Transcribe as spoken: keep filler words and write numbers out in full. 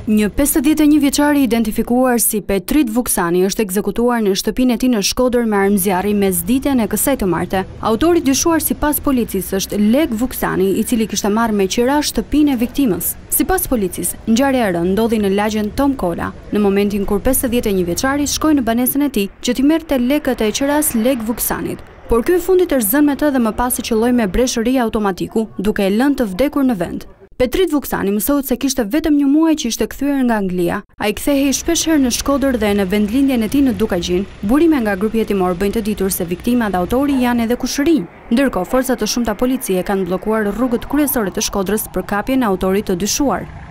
Një pesëdhjetë e një vjeçari identifikuar si Petrit Vuksani është ekzekutuar në shtëpinë e tij në Shkodër me armëzjarri mesditën e kësaj të martë. Autori dyshuar sipas policisë është Lek Vuksani, i cili kishte marrë me qira shtëpinë e viktimës. Sipas policisë, ngjarja e rënë ndodhi në lagjen Tom Kola, në momentin kur pesëdhjetë e një vjeçari shkoi në banesën e tij që t'i merrte lekët e qiras Lek Vuksanit. Por ky i fundit është zënë me të dhe më pas i qelloi me breshëri automatiku, duke e lënë të vdekur në vend. Petrit Vuksani mësohet se kishte vetëm një muaj që ishte kthyer nga Anglia. Ai kthehej shpeshherë në Shkodër dhe në vendlindjen e tij në Dukaqin. Burime nga grupi hetimor bëjnë të ditur se viktima dhe autori janë edhe kushërinj. Ndërkohë, forcat të shumta policie kanë bllokuar rrugët kryesore të Shkodrës për kapjen e autorit të dyshuar.